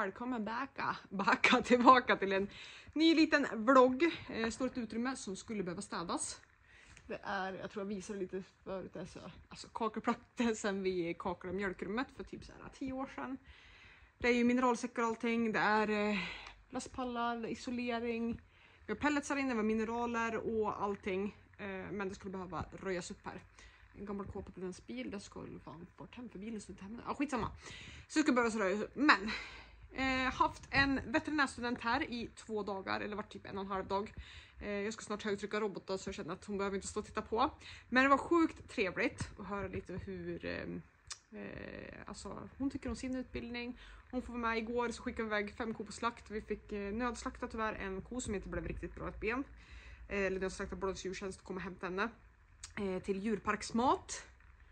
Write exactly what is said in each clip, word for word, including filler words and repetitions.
välkommen backa, backa tillbaka till en ny liten vlogg. Eh, står ett utrymme som skulle behöva städas. Det är, jag tror jag visade lite förut, alltså, alltså kakelplattor sen vi kaklade mjölkrummet för typ så här tio år sedan. Det är ju mineralsäckar och allting, det är eh, lastpallar, isolering, vi har pellets här inne, vi har mineraler och allting. Eh, men det skulle behöva röjas upp här. En gammal kåpa på dens bil, det skulle fan bort hem för bilen så inte hemma. Ja, skitsamma. Så det ska behöva röjas upp. Men eh, haft en veterinärstudent här i två dagar, eller var typ en och en halv dag. Eh, jag ska snart högtrycka robotar så jag känner att hon behöver inte stå och titta på. Men det var sjukt trevligt att höra lite hur eh, eh, alltså, hon tycker om sin utbildning. Hon får vara med igår, så skickade vi iväg fem kor på slakt. Vi fick eh, nödslakta tyvärr en ko som inte blev riktigt bra ett ben. Eh, eller nödslakta Blås djurtjänst och komma och hämta henne. Eh, till djurparksmat.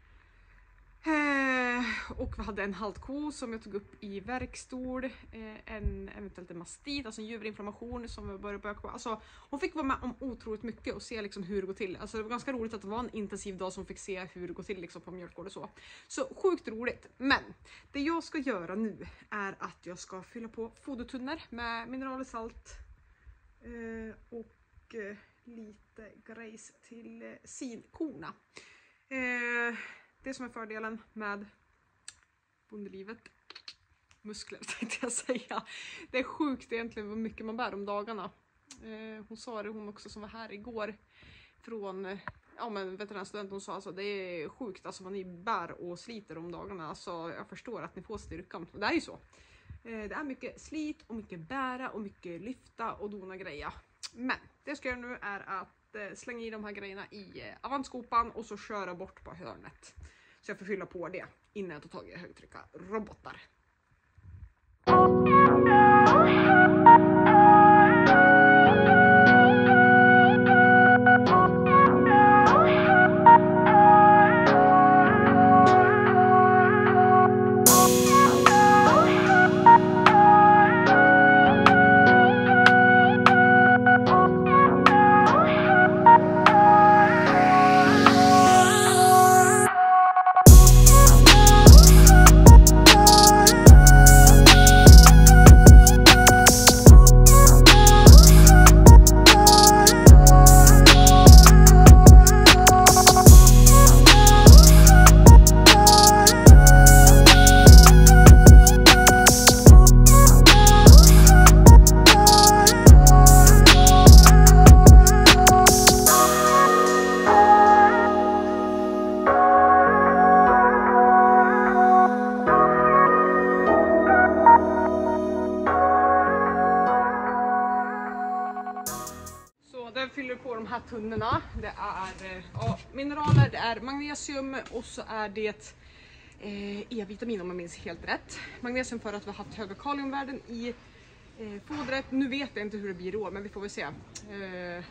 Eh, och vi hade en haltko som jag tog upp i verkstol. Eh, en eventuellt en mastit, alltså en juverinflammation som vi började böka på. Alltså, hon fick vara med om otroligt mycket och se liksom hur det går till. Alltså, det var ganska roligt att det var en intensiv dag som fick se hur det går till liksom, på mjölkgård och så. Så sjukt roligt. Men det jag ska göra nu är att jag ska fylla på fodertunnor med mineraler, salt eh, och eh, lite grejs till eh, sinkorna. Eh, det som är fördelen med bondelivet, muskler tänkte jag säga. Det är sjukt egentligen vad mycket man bär om dagarna. Eh, hon sa det, hon också som var här igår från ja, men veterinärstudenten, hon sa alltså det är sjukt alltså vad ni bär och sliter om dagarna. Alltså jag förstår att ni får styrkan. Och det är ju så. Eh, det är mycket slit och mycket bära och mycket lyfta och dona grejer. Men det jag ska göra nu är att eh, slänga i de här grejerna i eh, avantskopan och så köra bort på hörnet. Så jag får fylla på det innan jag tar tag i högtrycka robotar. Fyller på de här tunnorna. Det är ja, mineraler, det är magnesium och så är det eh, E-vitamin om man minns helt rätt. Magnesium för att vi har haft höga kaliumvärden i eh, fodret. Nu vet jag inte hur det blir då, men vi får väl se. Eh,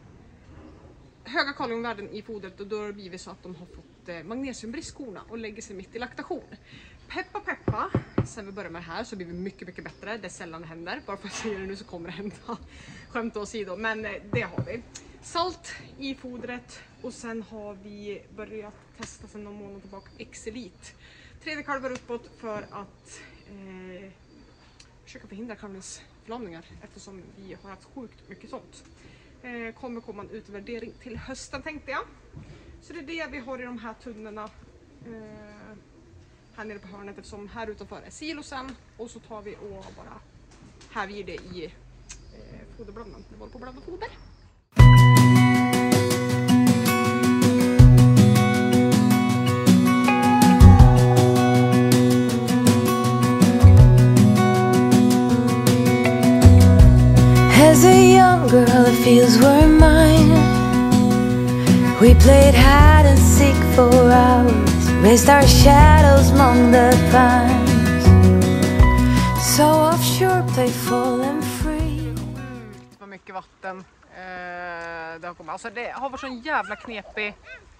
höga kaliumvärden i fodret och då har det blivit så att de har fått eh, magnesiumbrist korna och lägger sig mitt i laktation. Peppa peppa, sen vi börjar med det här så blir vi mycket mycket bättre. Det är sällan det händer, bara för att säga det nu så kommer det hända. Skämt åsido, men eh, det har vi. Salt i fodret och sen har vi börjat testa sedan någon månad tillbaka Exelit. Tredje kalvar uppåt för att eh, försöka förhindra kalvningsförlamningar eftersom vi har haft sjukt mycket sånt. Eh, kommer komma en utvärdering till hösten tänkte jag. Så det är det vi har i de här tunnorna eh, här nere på hörnet eftersom här utanför är silosen och så tar vi och bara häver det i eh, foderblandaren. Det var på blanda foder. As a young girl, the fields were mine. We played hide and seek for hours, raised our shadows among the pines. So offshore, playful and free. Det var mycket vatten. Eh, det har kommit. Alltså det har varit sån jävla knepig.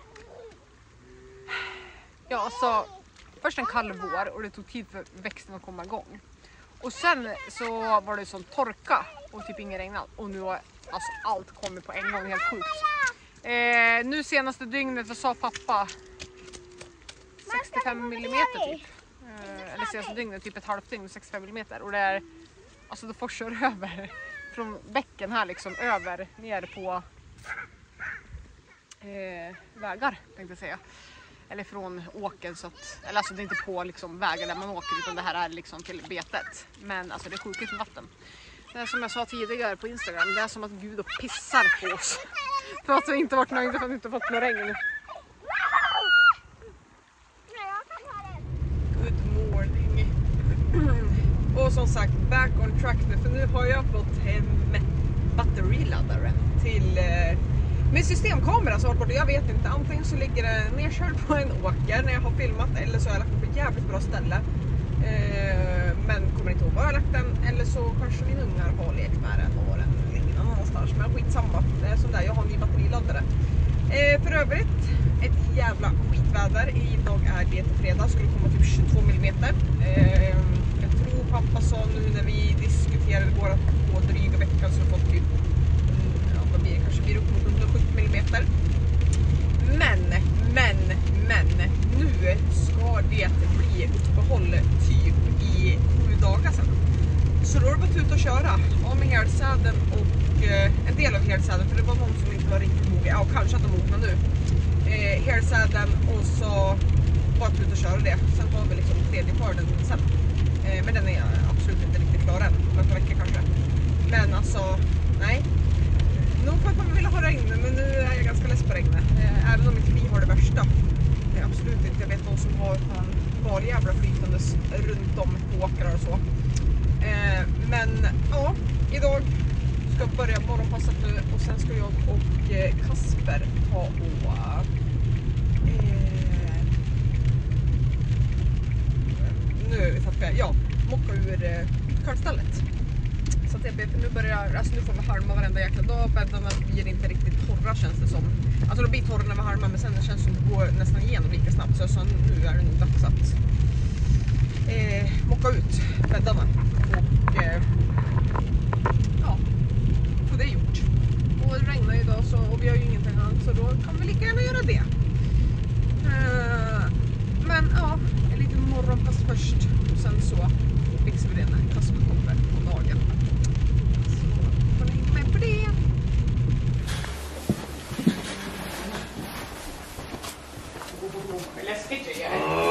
Ja, alltså först en kall vår och det tog tid för växten att komma igång. Och sen så var det sån torka och typ ingen regn och nu har alltså allt kommit på en gång, helt sjukt. Eh, nu senaste dygnet, vad sa pappa? sextiofem millimeter typ. Eh, eller det senaste dygnet, typ ett halvt dygn, sextiofem millimeter. Och det är, alltså det forsar över från bäcken här liksom, över ner på eh, vägar tänkte jag säga. Eller från åken, så att, eller alltså det är inte på liksom vägen där man åker, utan det här är liksom till betet. Men alltså det är sjukt med vatten. Det är som jag sa tidigare på Instagram, det är som att Gud och pissar på oss. För att vi inte varit nöjda för att vi inte fått någon regn. Good morning. Och som sagt, back on track nu, för nu har jag fått hem batteriladdaren till eh, med systemkamera som har varit borta. Jag vet inte, antingen så ligger det nedkörd på en åker när jag har filmat, eller så har jag lagt den på ett jävligt bra ställe. Eh, men kommer inte ihåg var jag har lagt den, eller så kanske min ungar har lekt med den och den ligger någon annanstans. Men skitsamma, det är som där, jag har en ny batteriladdare. Eh, för övrigt, ett jävla skitväder. Idag är det fredag, skulle komma typ tjugotvå millimeter. Eh, jag tror pappa sa nu när vi diskuterade våra två dryga veckan så har fått typ, ja, vad blir det, kanske blir upp mot hundrasjuttio millimeter. Men, men, men, nu ska det bli uppehåll typ i sju dagar sedan. Så då har det varit ut och köra. Ja, med helsäden och eh, en del av helsäden, för det var någon som inte var riktigt mogen. Ja, kanske att de mognar nu. Eh, helsäden och så bara ut och köra det. Sen har vi liksom tredje skörden sen. Eh, men den är absolut inte riktigt klar än. Om ett par veckor kanske. Men alltså, nej. Nog för att man vill ha regn, men nu är jag ganska less på regnet. Eh, även om inte vi har det värsta. Det är absolut inte. Jag vet någon som har fan valjävla flytandes runt om på åkrar och så. Eh, men ja, idag ska jag börja morgonpasset nu och sen ska jag och eh, Kasper ta och eh, nu tappar jag, ja, mocka ur eh, kalvstallet. Så att jag, nu börjar, alltså nu får vi harma varenda jäkla dag, bäddarna blir inte riktigt torra känns det som. Alltså de blir torra när vi harmar, men sen det känns som det går nästan igenom lika snabbt, så, så nu är det nog dags att eh, mocka ut bäddarna och eh, ja, få det gjort. Och det regnar idag så, och vi har ju ingenting annat, så då kan vi lika gärna göra det. Eh, men ja, en liten morgonpass först och sen så fixar vi det när Kasper kommer på dagen. Så får ni hänga med på det. Läskigt tycker jag.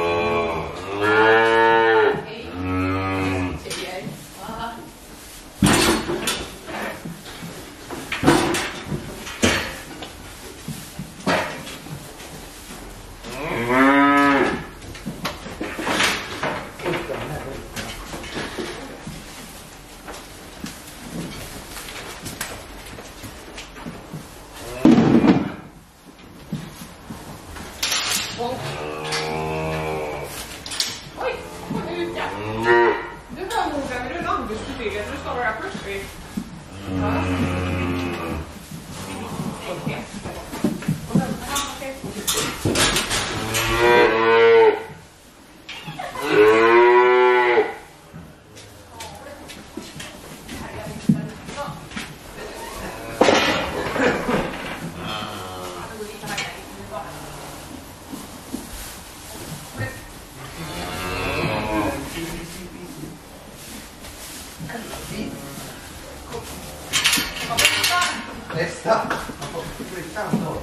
Nästa. Man får flytta då.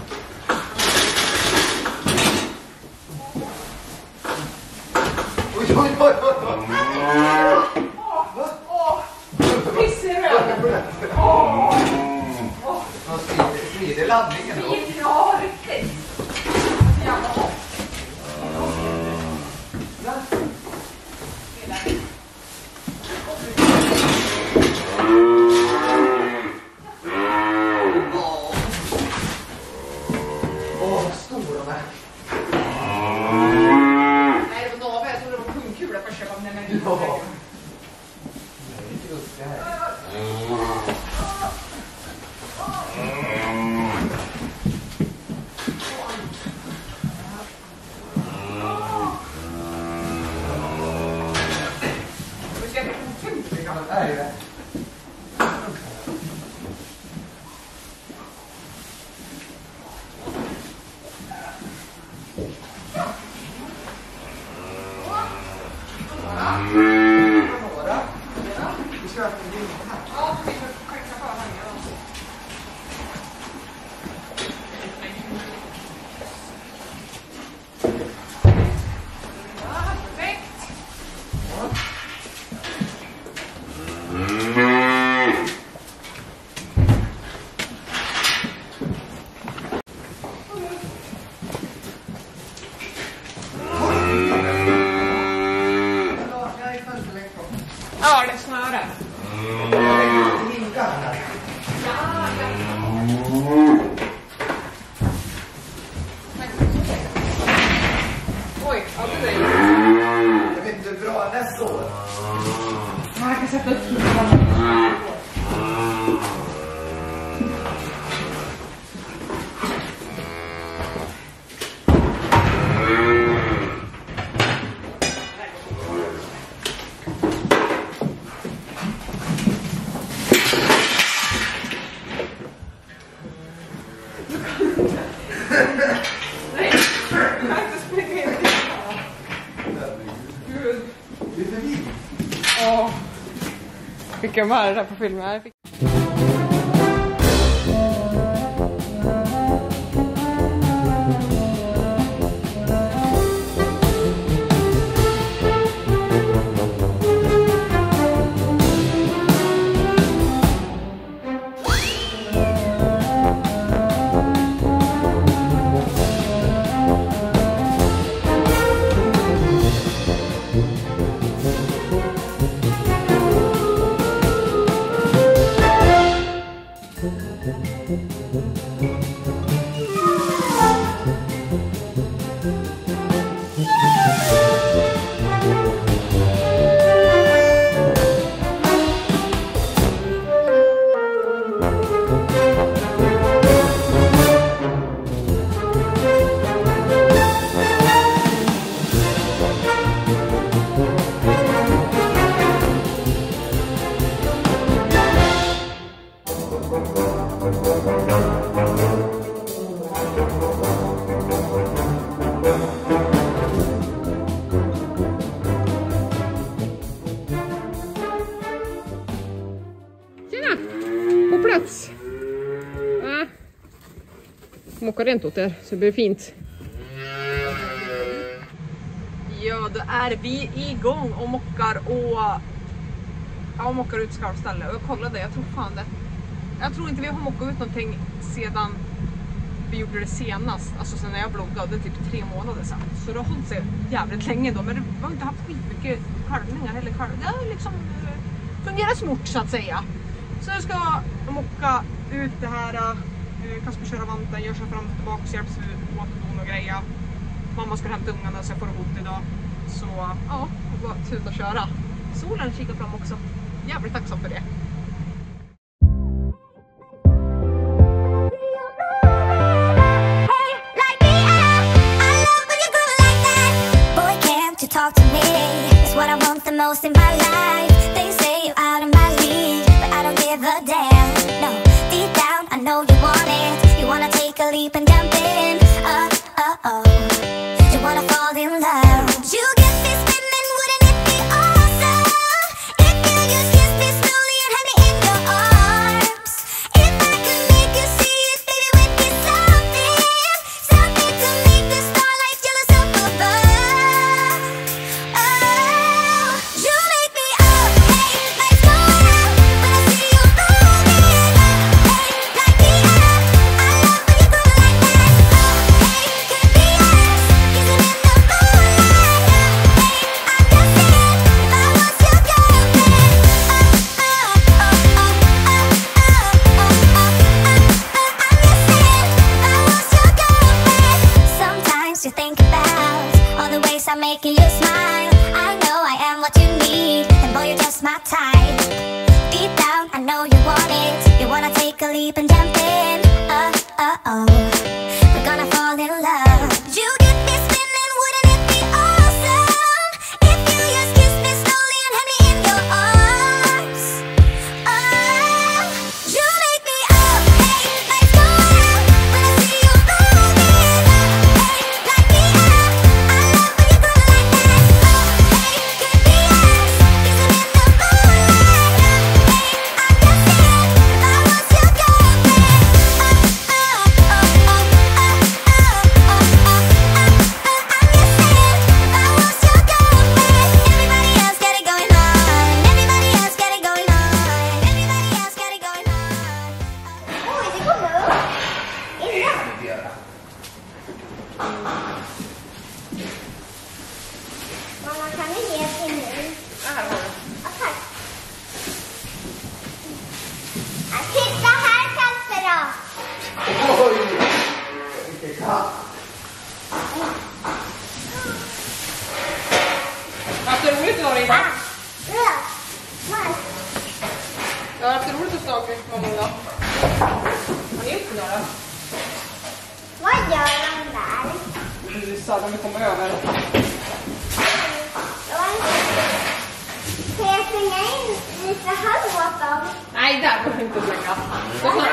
Oj, oj, oj, oj. Åh, åh. Piss i röven. Åh. Vad smider laddningen då? Ja, riktigt. Jävla hopp. Ja, vi får skicka på här nere då. Ja, perfekt. Ja, det snöre. Oj, ja det är Jag vet inte hur bra den är så. jag kan sätta upp det. Nej, jag kan inte springa in. Gud. Det är för fint. Åh. Fick jag med det där på filmen? Jag fick... Tjena! På plats! Ja. Mocka rent åt er så det blir fint. Ja, då är vi igång och mockar och ja, mockar ut skarvställe. Och jag kollade, jag tror fan det. Jag tror inte vi har mockat ut någonting sedan vi gjorde det senast. Alltså sen när jag bloggade, det är typ tre månader sedan. Så det har hållit sig jävligt länge då. Men det har inte haft skitmycket kalvningar eller kalv. Det har liksom fungerat smort så att säga. Så jag ska mocka ut det här. Kasper köra vanten, gör sig fram och tillbaka, hjälps ut åt don och greja. Mamma ska hämta ungarna så jag får ihop idag. Så ja, bara tuta och köra. Solen kikar fram också. Jävligt tacksam för det. Talk to me, it's what I want the most in my life. They say you're out of my league, but I don't give a damn. No, deep down I know you want it. You wanna take a leap and jump in. Uh, uh, oh. You wanna fall in love. You get me spinning, wouldn't it be awesome? If you just kiss me slowly and have me in your arms. If I could make you see it, baby, with me something. Something to make the starlight jealous up above. Making you smile, I know I am what you need, and boy you're just my type. Deep down I know you want it. You wanna take a leap and jump in. Uh, uh, oh. We're gonna fall in love. You get me spinning, wouldn't it be awesome? If you just kiss me slowly and have me in your arms. Oh, you make me up, hey, let's go out. When I see you moving, hey, light me up. I love when you go like that. Oh, hey, could be us, kissing in the moonlight. Jag har haft roligt att staka mamma idag. Har ni gjort några? Vad gör de där? Du sa att de kommer över. Kan jag slänga in lite halv åt dem? Nej, där går det inte att slänga. Så snart.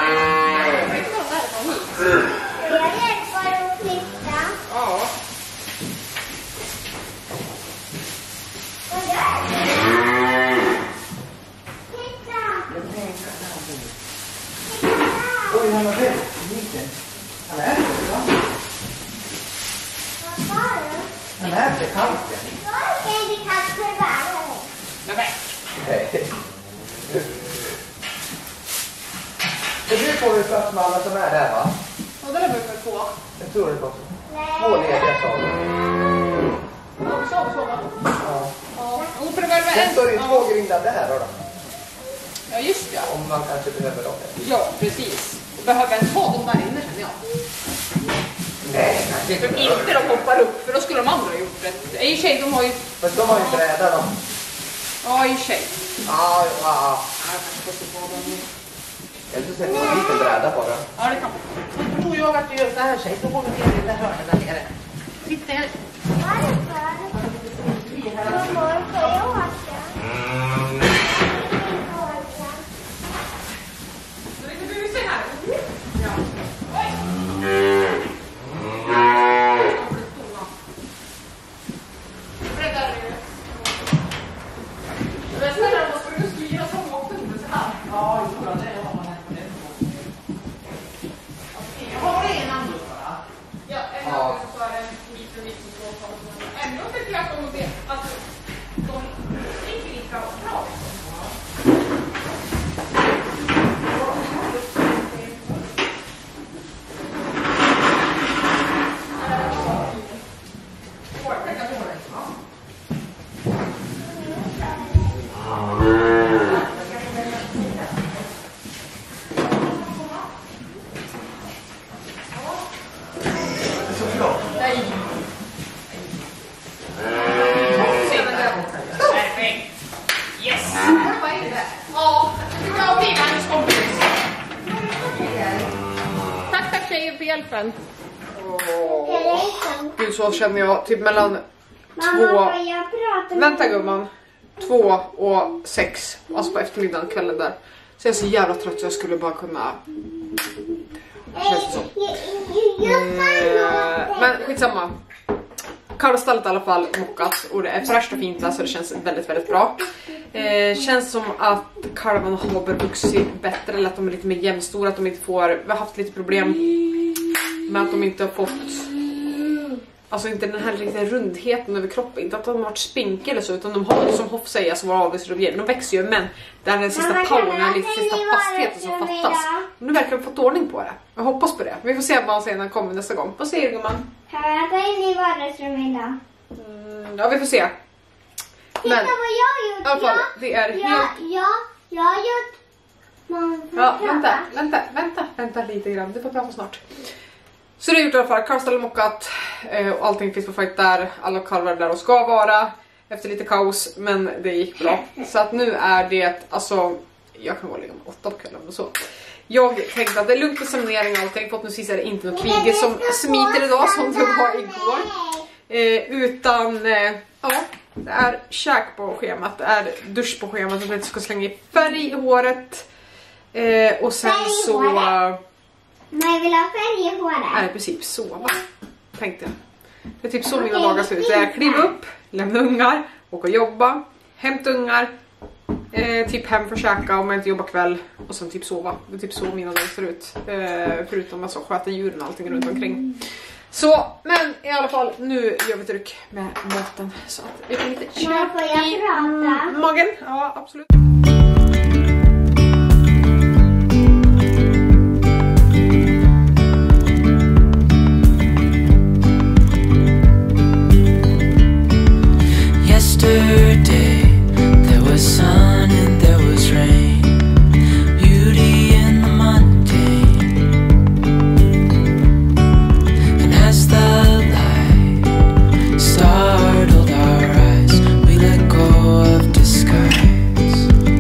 Jag hjälper att flytta. Ja. Vad gör du? Titta! Oj, han har rätt. Han äter det, va? Vad sa du? Han äter kalken. Jag ska inte kasta för världen. Nej. Nej. Det blir på hur plats med alla som är där, va? Och det där börjar på. Jag tror det är också. Två lediga saker. Ja, så, så. Ja. Ja. Och för det var Sen står det ju en... två grindar där då. Ja, just det. Om man kanske behöver dem. Ja, precis. Och behöver en ta dem där inne, känner jag. Nej, kanske För inte. inte de hoppar upp, för då skulle de andra ha gjort det. I och för sig, de har ju... Men de har ju bräda då. Ja, i och för sig. Ja, ja. Ja, jag kanske får se på dem. Jag skulle sätta en liten bräda på den. Ja, det kan man. Då tror jag att du gör så här, tjej. Då går vi ner i det hörnet där nere. Sitt ner. Varför? Mormor, får jag åka? Så vi se här. Ja. Oj! Det är snällare om man skulle styra som åkte inte så här. Ja, jo, det har man här på den. Jag har en annan bara. Ja, en gång så är det en liten liten tvåtal. Ändå tycker jag att de vet att de inte lika bra. Nej. Perfekt. Yes. Ja, jag blir hennes kompis. Tack, tack tjejer för hjälpen. Gud, så känner jag typ mellan Mamma, två... får jag prata med Vänta gumman. Två och sex. Alltså på eftermiddagen, kvällen där. Så jag är så jävla trött så jag skulle bara kunna... Känns det som. Eh, men skitsamma. Kalvstallet i alla fall mockat och det är fräscht och fint där, så det känns väldigt väldigt bra. Eh, känns som att kalvarna har vuxit bättre, eller att de är lite mer jämnstora, att de inte får, vi har haft lite problem med att de inte har fått, alltså inte den här lite rundheten över kroppen, inte att de har varit spinkel eller så, utan de har, som Hoff säger, så var avvisrevyer, de växer ju, men det är den sista powern, lite sista fastheten som fattas. Nu verkar de fått ordning på det. Jag hoppas på det. Vi får se vad han säger när han kommer nästa gång. Vad säger du gumman? Kan jag gå in i vardagsrummet idag? Mm, ja, vi får se. Titta Men vad jag har gjort. i alla fall, Jag- det är jag, helt... jag, jag har gjort... Man får Ja, prata. vänta, vänta, vänta, vänta lite grann. Du får prata snart. Så det är gjort i alla fall. Kalvstall är mockat eh, och allting finns på fight där. Alla kalvar där och ska vara efter lite kaos, men det gick bra. Så att nu är det, alltså, jag kan gå och lägga mig åtta på kvällen och så. Jag tänkte att det är lugnt med seminering och allting. Förhoppningsvis är det inte något krig som smiter idag som det var igår. Eh, utan, eh, ja, det är käk på schemat. Det är dusch på schemat. Jag ska slänga i färg i håret. Eh, och sen Färg i så... håret? Men jag vill ha färg i håret. är i princip sova, tänkte jag. Det är typ så mina dagar ser ut. Jag kliver upp, lämna ungar, åka och jobba, hämta ungar, eh, typ hem för att käka om jag inte jobbar kväll och sen typ sova. Det är typ så mina dagar ser ut. Eh, förutom att sköta djuren och allting runt omkring. Så, men i alla fall, nu gör vi ett ryck med maten så att vi kan lite Men får jag prata? magen. Ja, absolut. Yesterday there was sun and there was rain, beauty in the mundane. And as the light startled our eyes, we let go of disguise.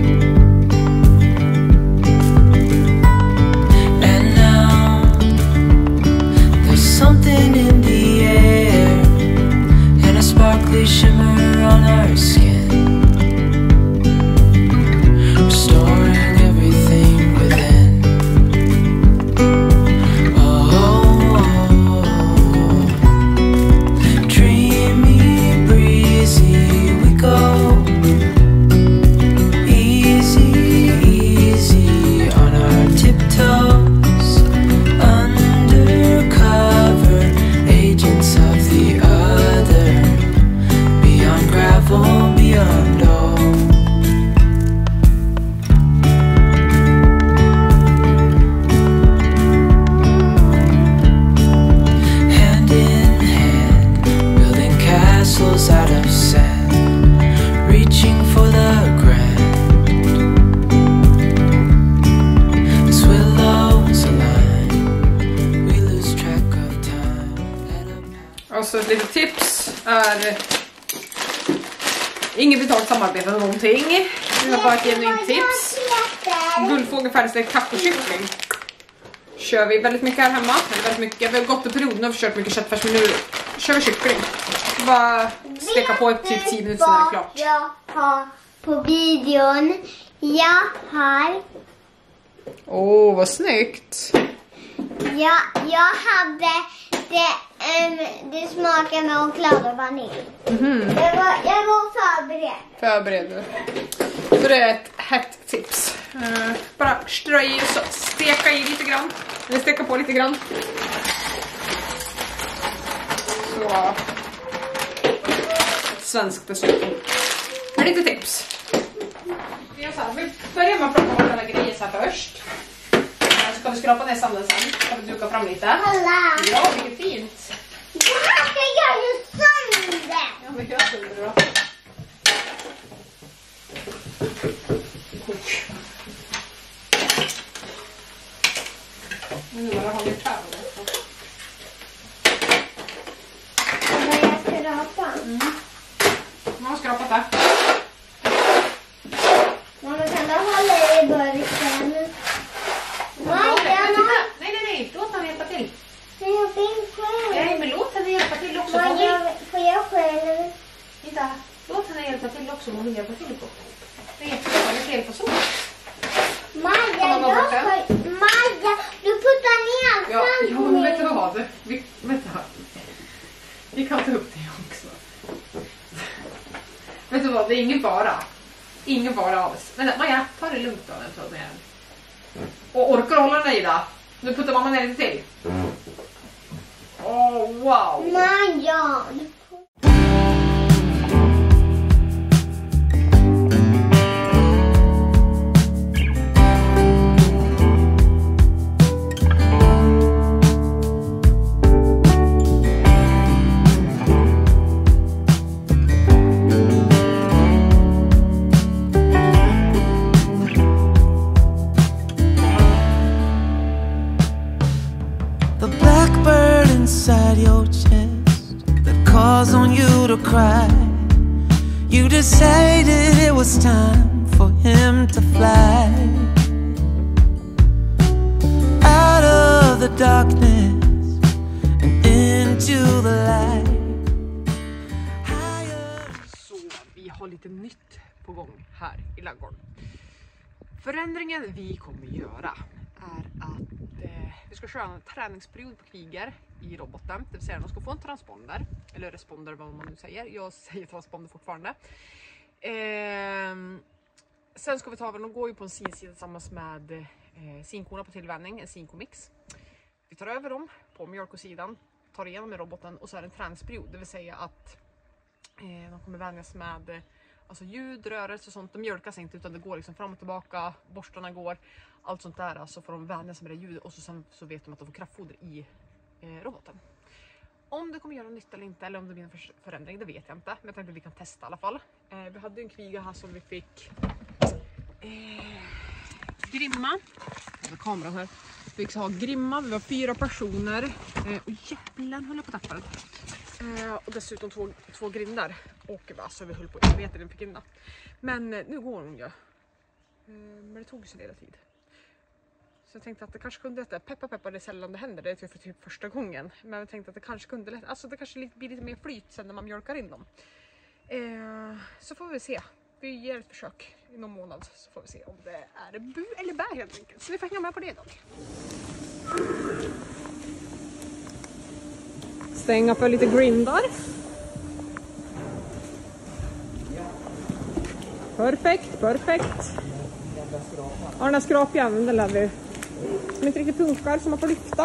alltså ett litet tips är inget betalt samarbete eller någonting. Vi har bara ett genuint tips. Guldfågel färdigstekt tacokyckling kör vi väldigt mycket här hemma. Eller väldigt mycket. Vi har gått i perioden och försökt mycket köttfärs, men nu kör vi kyckling. Bara steka på ett typ tio minuter så är det klart. Jag har på videon. Jag har... Åh, oh, vad snyggt. Ja, jag hade det, um, det smakar med choklad och vanilj. Mm-hmm. jag, var, jag var förberedd. Förberedd. Så det är ett hett tips. Uh, bara strö i och så steka i lite grann. Eller steka på lite grann. Så. Ett svenskt dessutom. Ett litet tips. Vi gör så här, vi börjar med att plocka bort den här grejen så här först. Så kan vi skrapa ner sanden sen. Så kan vi duka fram lite. Kolla! Ja, vilket fint. Det här ska jag ju sönder! Ja, men gör sönder då. Nu bara har vi kvar det. Jag börjar skrapa. Mm. Jag har skrapat det. Mamma, kan du hålla i burken? Nej, nej, nej. Låt henne hjälpa till. Men jag vill själv. Nej, men låt henne hjälpa till också. Får jag, får jag själv? Titta, låt henne hjälpa till också om hon vill hjälpa till på. Det är jättebra, det är fel person. Maja, jag ska... Maja, du puttar ner Ja, allt ja, men vet du vad? Vi, vänta. Vi kan ta upp det också. Vet du vad, det är ingen fara. Ingen fara alls. Men Maja, ta det lugnt då när du tar med den. Och orkar hålla den i då? Nu puttar mamma ner lite till. Åh, oh, wow. Maja, du... inside your chest that calls on you to cry. You decided it was time for him to fly out of the darkness and into the light. Så vi har lite nytt på gång här i ladugården. Förändringen vi kommer göra är att eh, vi ska köra en träningsperiod på kviger i roboten. Det vill säga att de ska få en transponder. Eller responder, vad man nu säger. Jag säger transponder fortfarande. Eh, sen ska vi ta, de går ju på en sinsida tillsammans med eh, sinkorna på tillvänjning. En sinkomix. Vi tar över dem på mjölkosidan. Tar igenom med roboten och så är det en träningsperiod. Det vill säga att eh, de kommer vänjas med eh, alltså ljud, rörelse och sånt. De mjölkas inte utan det går liksom fram och tillbaka. Borstarna går. Allt sånt där, så får de vänja sig med det ljudet och så, sen, så vet de att de får kraftfoder i eh, roboten. Om det kommer göra nytta eller inte, eller om det blir en för förändring, det vet jag inte. Men jag tänkte att vi kan testa i alla fall. Eh, vi hade en kviga här som vi fick eh, grimma. Jag har kameran här. Vi fick ha grimma, vi var fyra personer. Eh, och jävlar höll jag på tapparen. Eh, och dessutom två, två grindar. Och alltså, vi höll på att veta den fick grinda. Men eh, nu går hon ju. Eh, men det tog så hela tid. Så jag tänkte att det kanske kunde lätta. Peppa peppa, det är sällan det händer. Det är för typ första gången. Men jag tänkte att det kanske kunde lätta. Alltså det kanske blir lite mer flyt sen när man mjölkar in dem. Eh, så får vi se. Vi ger ett försök i någon månad. Så får vi se om det är bu eller bär helt enkelt. Så vi får hänga med på det idag. Stänga för lite grindar. Perfekt, perfekt. Ja, den här skrapjäveln, den lär vi. Som inte riktigt funkar, som man får lyfta.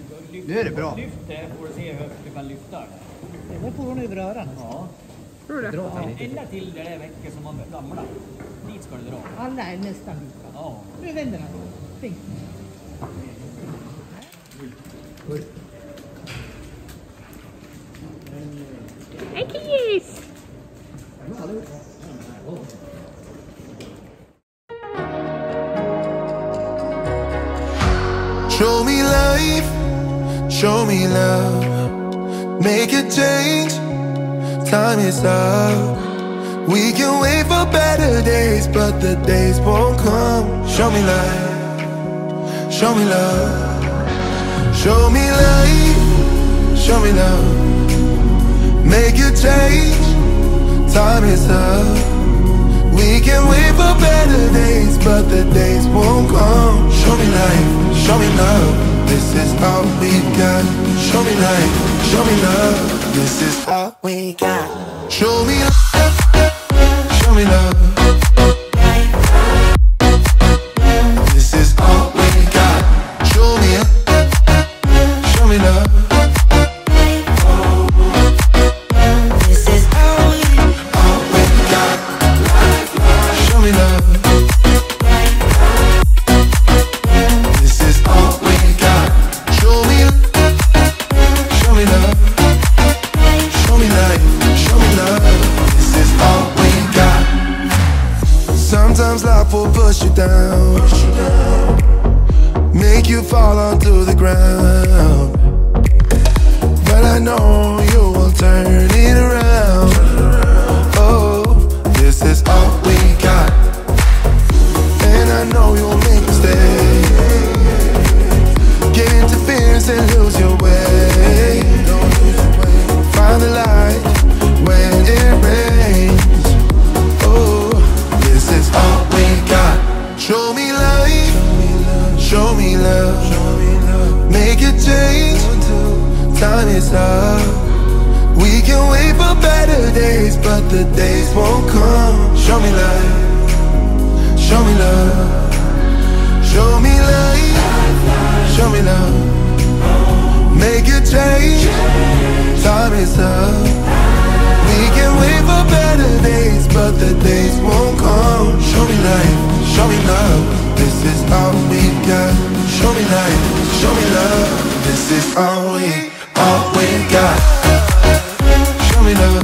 Nu är det bra. Lyft det och se hur högt du kan lyfta det. Det där får hon över öronen. Ja. Tror du det? Ja, ända till det där veckor som man ramlar. Dit ska du dra. Alla är nästan lika. Ja. Nu vänder han. Tänk. Hej Kiss! Show me life, show me love, make a change, time is up. We can wait for better days, but the days won't come. Show me life, show me love, show me life, show me love, make a change, time is up. We can wait for better days, but the days won't come. Show me life, show me love, this is all we got. Show me life, show me love, this is all we got. Show me love, show me love, this is all we got. Show me love, show me love, this is all we, all we got. Show me love, this is all we got. Show me, show me love, show me life, show me love, this is all we got. Sometimes life will push you down, make you fall onto the ground, but I know you will turn it around. Oh, this is all we got, and I know you'll make mistakes, get interference and lose your way. Find the light when it rains. Oh, this is all we got. Show me life, show me love, make a change, time is up. We can wait for better days, but the days won't come. Show me life, show me love, show me life, show me love, make a change, time is up. We can wait for better days, but the days won't come. Show me life, show me love, this is all we got. Show me life, show me love, this is all we, all we got. Show me love,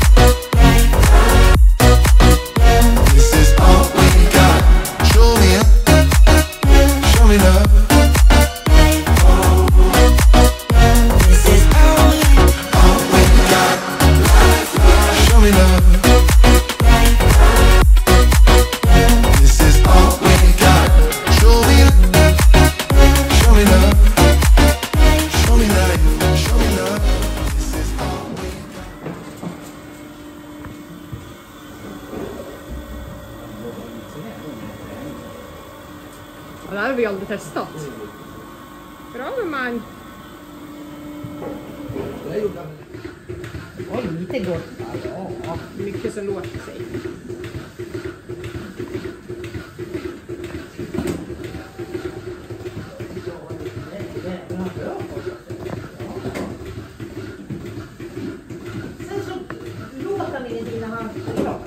this is all we got. Show me, show me love, this is all we, all we got. Show me love, this is all we got. Show me, show me love, show me life, show me love, this is all we got. Ja, det här har vi aldrig testat. Bra gumman. Oj, lite gott. Ja, mycket som låter sig. Sen så låter ni lite innan han är klar.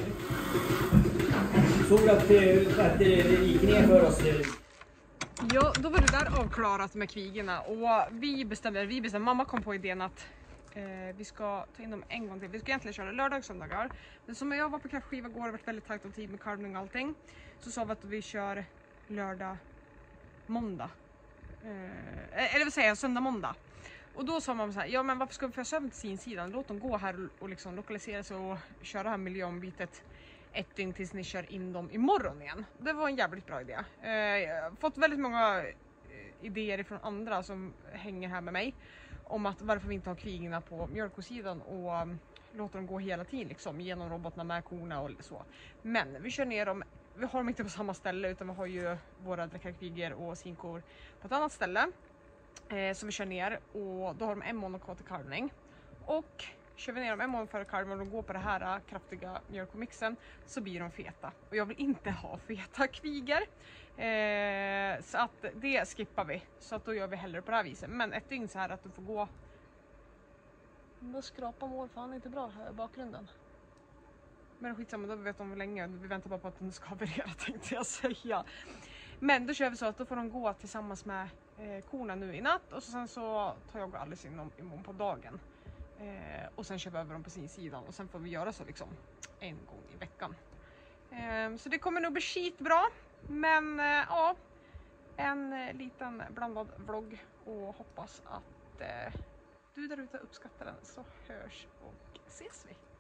Såg att det, att det gick ner för oss. Ja, då var det där avklarat med kvigorna och vi bestämde, vi bestämde, mamma kom på idén att eh, vi ska ta in dem en gång till. Vi ska egentligen köra lördag och söndagar. Men som jag var på kraftskiva igår och varit väldigt tajt om tid med kalvning och allting, så sa vi att vi kör lördag, måndag. Eh, eller vad säger jag, söndag, måndag. Och då sa man så här, ja men varför ska vi föra över till sin sidan? Låt dem gå här och liksom lokalisera sig och köra det här miljöombytet ett dygn tills ni kör in dem imorgon igen. Det var en jävligt bra idé. Eh, jag har fått väldigt många eh, idéer från andra som hänger här med mig om att varför vi inte har kvigorna på mjölkosidan och um, låter dem gå hela tiden liksom, genom robotarna med korna och så. Men vi kör ner dem, vi har dem inte på samma ställe utan vi har ju våra dräckarkvigor och sinkor på ett annat ställe eh, som vi kör ner, och då har de en månad kvar till kalvning. Och kör vi ner dem en månad före kalven och går på det här kraftiga mjölkomixen så blir de feta. Och jag vill inte ha feta kvigor. Eh, så att det skippar vi. Så att då gör vi hellre på det här viset. Men ett dygn så här att du får gå... Då skrapar mår fan inte bra här i bakgrunden. Men skitsamma, då vet de hur länge. Vi väntar bara på att den ska haverera tänkte jag säga. Men då kör vi så att då får de gå tillsammans med eh, korna nu i natt. Och sen så tar jag och Alice in dem imorgon på dagen. Eh, och sen kör vi över dem på sin sida. Och sen får vi göra så liksom en gång i veckan. Eh, så det kommer nog bli skitbra. Men eh, ja, en eh, liten blandad vlogg. Och hoppas att eh, du där ute uppskattar den, så hörs och ses vi.